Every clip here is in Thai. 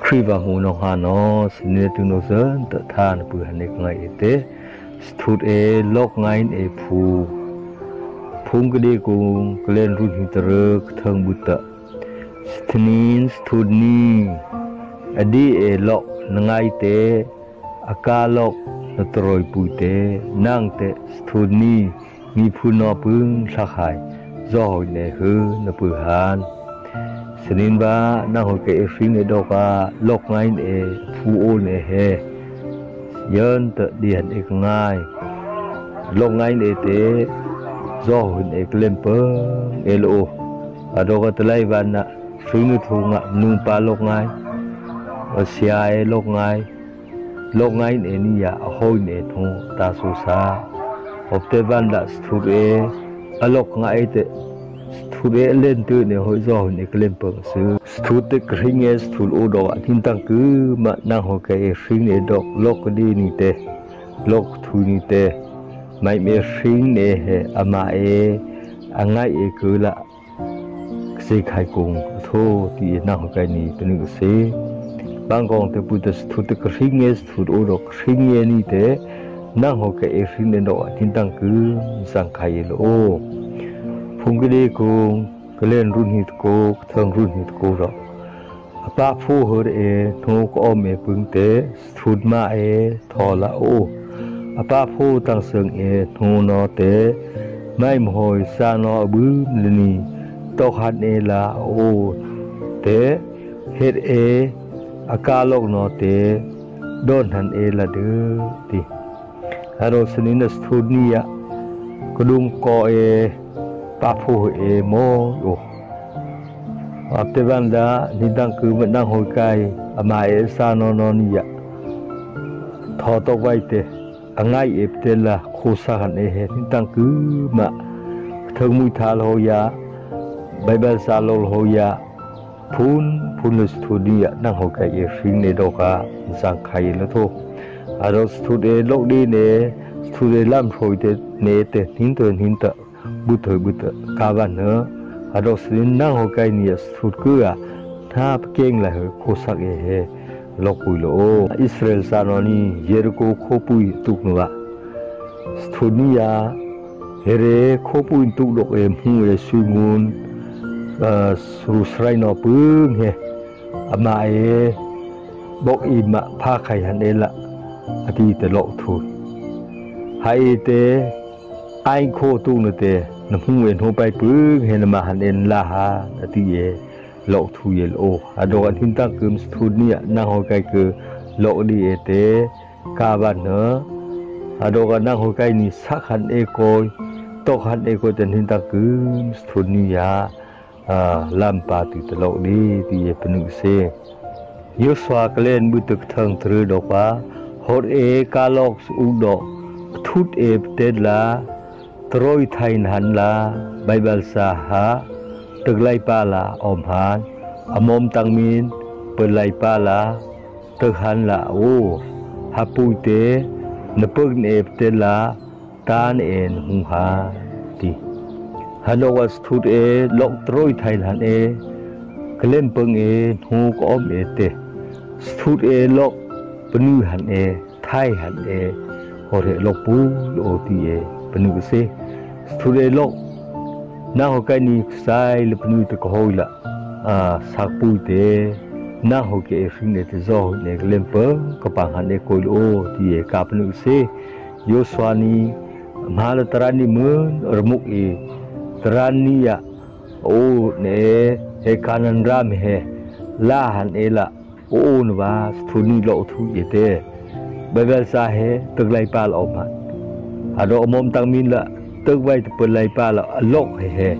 ครีบาหูนองฮานอสเนตุโนเซนตะทานปุหันเอกไงเตสทุดโลกไงภูพุงกดีกุงกเลนรุ่นหิตรึกเทิงบุตรสถนินสทุดนีอดีโลกนไงเตอากาโลกนตรอยปุยเตนั่งเตสทุดนีมีผู้นอพึงสักหายจ่อยเนหือนปุหานสนินบ้านั่งหัวเกฟิงดอกาโลกไงผู้โอเนเฮยันตะเดียนเอกง่ายโลกไงเตจ่อยเอกเล่มเปิงโลอดอกตะไลวันนะฟิงทุงะนุ่งปาโลกไงเสียโลกไงนี่ยาหอยเนทงตาสุสาอบเตวันละสทุเรอโลกไงเตสทุเรเล่นตื่นเนี่ยหอยจ่อยเอกเล่มเปิงซื้อสทุเตกริงสทุลโอดอกทิ้งตั้งคือมานั่งหัวเกฟิงดอกโลกดีนี่เตโลกทุนี่เตไม่มีฟิงเฮอามาอังไงคือละเสกไข่กงโทที่นั่งหัวเกนี่เป็นหนึ่งเสบางกองเตปุตสทุตกริงสทุลโอดอกริงนี่เตนั่งหัวเกฟิงดอกทิ้งตั้งคือสังไข่โลพุงกดีกงกเล่นรุ่นหิตโกเทิงรุ่นหิตโกดอกป้าผู้เฮอทูกอมพึงเตสทุดมาทอละโอป้าผู้ตั้งเสิงทูนอเตไม่มหอยซานอบึ้มลนีตกหันลาโอเตเฮ็ดอากาลกนอเตโดนหันละเดือติฮารสนินสทุดนียกดุมกอป้าผู้โมโออับเตวันดานิดังคือมันดังหอยไก่อามาซานอนนี่ยทอตกไว้เตอังไงเตละโคสักันเฮนิดังคือมาเทิงมุทาลโหยาไบเบิลซาโลโหยาพูนลสตูดียนั่งหอยไก่ฟิงเนดอกาสังไข่ละโทอารสตูเดโลกดีเนสตูเดลัมโหยเตเนเตหินเตบุตรกาวันเนอารสินนั่งหัวใจนี่สุดเกลือถ้าเก่งเลยโคสักโลกุยโลอิสราเอลซานอนีเยรูโกโคปุยตุกนัวสทุนียาเฮเรโคปุยตุกดอกมูสุงูนสุสไรนอปึงอามาบอกอิมะพาไข่หันละอดีตโลกทุนไฮเตไอโคตุนเตน้ำหูหัวไปปึ้งเห็นมาหันลาหาที่โลกทุยโออดอกทินตั้งคืมสทุนเนี่ยนั่งหัวใจคือโลกดีเตกาบันเนอดอกนั่งหัวใจนี่สักหันโกยตกหันโกยจนทินตั้งคืมสทุนนี่ยาลำปาติตโลกดีที่เป็นหนึ่งเสยศวากเล่นบุตรเทิงตรึดอกว่าฮอดกาลอกอุดอกทุดเตลาตรอยไทยหันลาไบเบิลสาหาตึกไลปาลาอมหานอมอมตังมีนเปิดไลปาลาตึกหันลาโอฮับปุยเตนปึกเตลาตานหุงหาติฮันโอวัสทุดลกตรอยไทยหันกเล่มเปิงหูกอมเตสทุดลกปนูหันไทยหันโอเรลกปูโอตีปนุกเสสทุเรโลน่าหัวใจนี่สายลปนุตะกหอยละสักปุยเตน่าหัวใจฟิงเนตโซเนกเลมเปอร์กับปังหันโคยโอที่กาปนุกเสโยสวานีมหาลตรานีเมืองอรมุกตรานียะโอเนเฮคานันรามลาหันละโอนวาสทุนีโลทุยเตเบเบลซาตึกไลปาลออกมาอารมณ์ตังมินละตึกไว้เปิดไลปาละโลก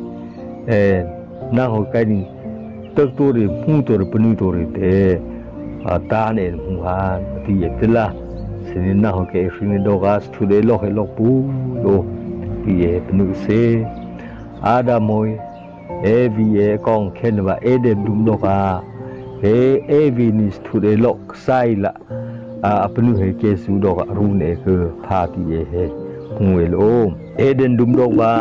นั่งหัวใจนี่ตึกตัวนี้มูตัวนี้ปนุตัวนี้เตตาเนี่ยมูฮานที่เยตละสินนั่งหัวใจฟินดอกาสทุเดโลกปูโลที่ปนุเสอาดามอยวีกองเข็นว่าเดมดุมดอกาวีนิสทุเดโลกไซละปนุเกสุดอกรูเนคือพาที่หูเอโอเดนดุมดอกว่า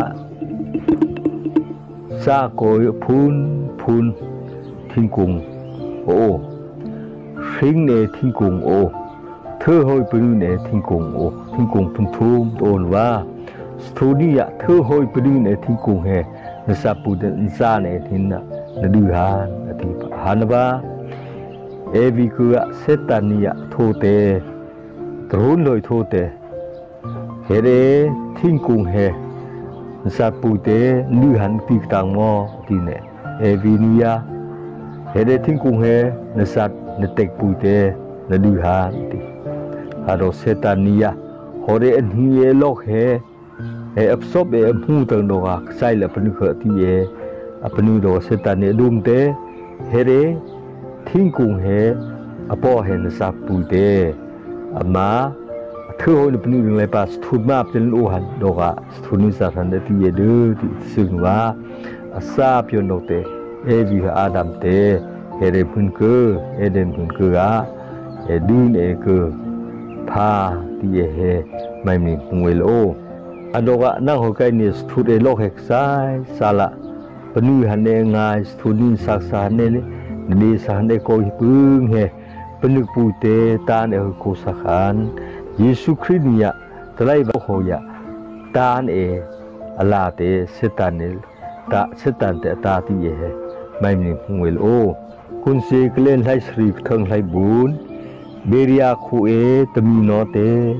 ซาโกยพูนทิ้งกุงโอฟิงเนทิ้งกงโอเธอหอยปลื้มเนทิ้งกงโอทิ้งกงพุ่นทุ่มโอนว่าสตูดิยะเธอหอยปลื้มเนทิ้งกงเฮนสับปูเดนซาเนทิ้งนะนดูฮานอธิปฮานบ้าเอวิกุอะเซตานิยะโทเตตรุนลอยโทเตเฮเรทิ้งกงเฮนสับปูเตดูฮันติกตังมอทีเนเอวินิยะเฮเรทิ้งกงเฮนสับนเตกปูเตนดูฮานติฮาโรเซตานิยะฮอเรอันฮีเอโลกเฮอับซบอับหูตังโดกใส่ละปนุขะที่อัปนุโดเซตานิดุมเตเฮเรทิ้งกุงเฮอปอเฮนสับปูเตอามาเธอหอยปนุดึงเลยปัสทุนมาเป็นโอหันโดกสทุนิสารันที่เดือที่ซึ่งว่าอาซาพิโนเตเอวิฮอาดัมเตเฮเรพุนเกอเอเดนพุนเกอเอดูนเอเกอพาที่เฮไม่มีมวยโลอันโดกะนั่งหัวใจเนี่ยสทุเรโลกเฮกไซซาละปนุหันเองายสทุนิสักสานเนี่ยดีสานเอโกฮิปึงเฮปนุปูเตตานเอโกสักขันเยซูคริสต์เนี่ยตไลบะโฮยะตานเออลาเตเซตันเนลตาเซตันเตตาที่เฮไม่มีมวยโลคุณเสกเล่นไลสรีทั้งไลบุญเบริยาคูเอตมีโนเต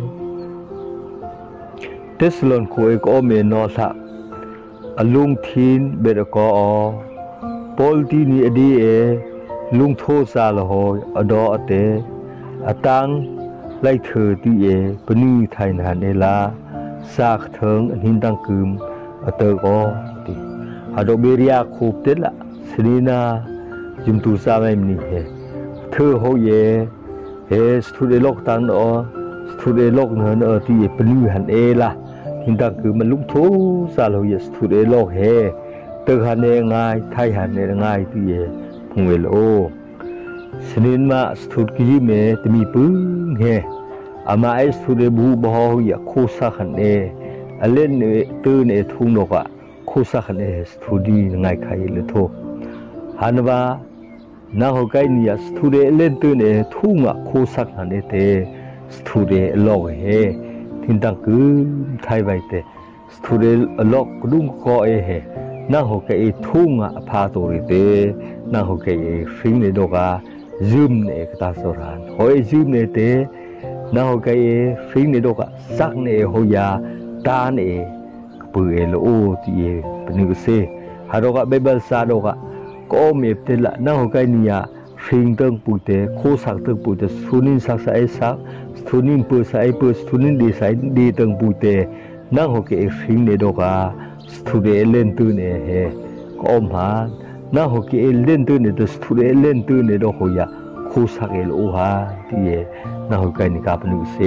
เทสลอนคูเอก็เมนอสักอลุงทินเบรกอปอลตีนีอดีเอลุงโทซาลหอยอดอเตอตังไลเธอที่เอปนีไทยนันเอลาซากเถิงหินตังคืมอเตอก็ติฮาโดเบริยาคูเตละสนีนาจิมตูซาไม่มีเฮเธอโฮเยเฮสตูเดโลกตันอสตูเดโลกเนินที่ปนีหันเอละหินตังคือมันลุกทูซาโลเยสตูเดโลกเฮเตอหันเองง่ายไทยหันเองง่ายที่พงเวลโอสนินมาสตูดกี้เมตมีปึ้งเฮอามาไอสตูเดบูบฮอยาโคสักหันเออเล่นเนตื่นเอทุ่งนกะโคสักหันเอสตูดีง่ายใครเลยโทฮันว่านาหกไกนี่สตูเดเล่นตื่นเอทุ่งอะโคสักหันเอเตสตูเดลอกเฮทินตังคือไทยไว้เตสตูเดลอกกดุงคอเอเฮนาหกไกทุ่งอะพาตัวเตนาหกไกฟิงเนโดกาซึมเนกตาสรานหอยซึมเนเตนาหกไกฟิงเนโดกาสักเนโฮยาตาเนปือเอโลโอที่ปนึกเซฮาโดกาเบเบลซาโดกาก็เมบเตละนาหกไกนี่ยฟิงตึงปูเตโคสักตึงปูเตสุนินสักไอสักสุนินเปอร์ไซเปอร์สุนินดีไซดีตึงปูเตนาหกไกฟิงเนโดกาสตูเดเล่นตื่นเฮก็อมหานาหกเอเล่นตื่นเนตสตูเดเล่นตื่นเนโดโฮยาโคสักเอลโอฮาที่นาหกไกนิกาปนุเซ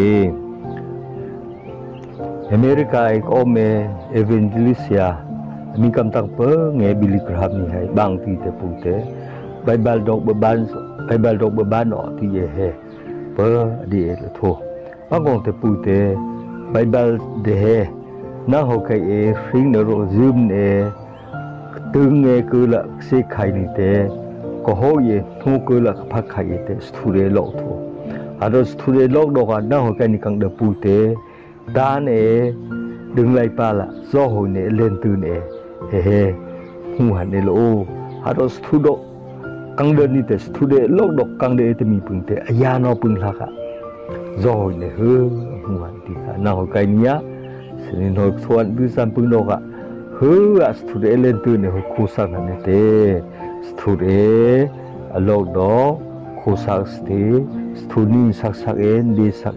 อเมริกาก็อมเอเวนเจลิสยามีคำตักเปิงบิลิกราฟนี่ให้บางทีเตปูเตไบเบิลดอกเบบันอที่เฮเปิดีเอลโทบางกงเตปูเตไบเบิลเดเฮนาหกเอฟิงเนโรซึมเอตึงเอคือละเสกไข่นี่เตก็โหยทูคือละพักไข่เตสตูเรโลกทูอาร์สตูเรโลกดอกนาหกนี่กังเดปูเตตานเอดึงไลปาละโซโหเนเล่นตื่นเฮหูหันเอโลอาร์สตูโดกังเดนี่เตสตูเรโลกดอกกังเดเตมีปุ่งเตอายานอปุ่งลักะโซโหเนเฮหูหันที่นาหกนี่ยสนินหกส่วนดูสัมปุโนกะเฮือสตูเดเล่นตื่นเนี่ยคู่สักนั่นเตสตูเดโลกดอคู่สักสตีสตูนินสักเอ็นดีสัก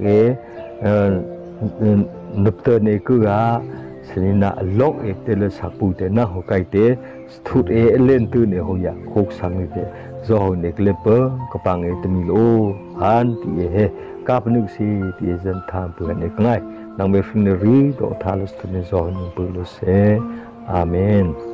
นับเตอร์เนี่ยก็สนินน่ะโลกเอเตเลสักปูเตน่าหัวใจเตสตูเดเล่นตื่นเนี่ยหัวยาคู่สักนี่เตโซเนกเลเปอร์กปังเอตมิโลฮันที่เฮกาปนึกสิที่จันทามเพื่อนเอกง่ายนางเบฟินรีโดทาลสตุเนซอนปุลุเซอาเมน